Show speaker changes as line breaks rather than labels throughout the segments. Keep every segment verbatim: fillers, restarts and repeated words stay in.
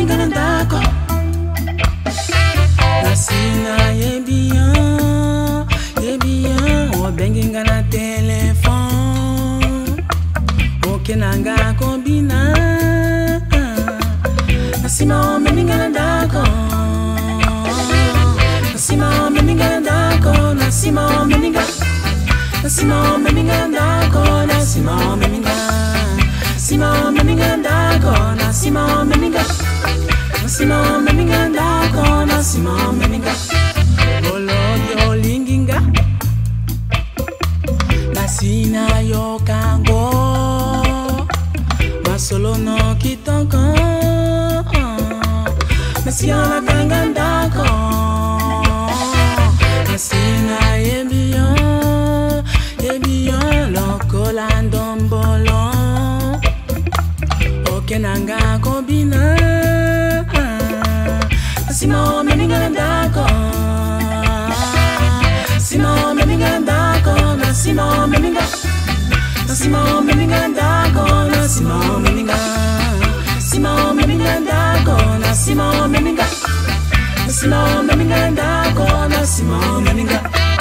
meninga na ndako nasina ye bien ye bien obenginga na telefone okenanga kombina nasima meninga na ndako nasima meninga na ndako nasima meninga nasima meninga na ndako nasima meninga nasima meninga na ndako nasima meninga nasima meninga na ndako nasima meninga olobi olinginga nasina yokango masolo no kitoko nasina kanga ndako nasina yebiyo yebiyo lokola ndombolo okenanga kombina nasima meninga na ndako nasima meninga na ndako nasima meninga nasima meninga na ndako nasima meninga nasima meninga na ndako nasima meninga nasima meninga na ndako nasima meninga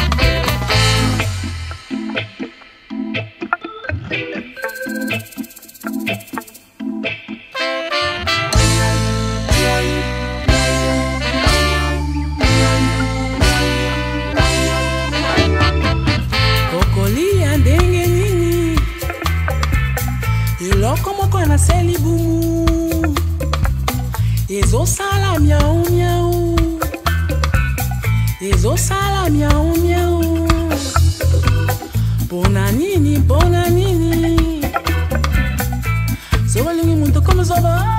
iloko moko na selibumu ezosala miau miau ezosala miau miau pona nini pona nini zolingi muntu como zoba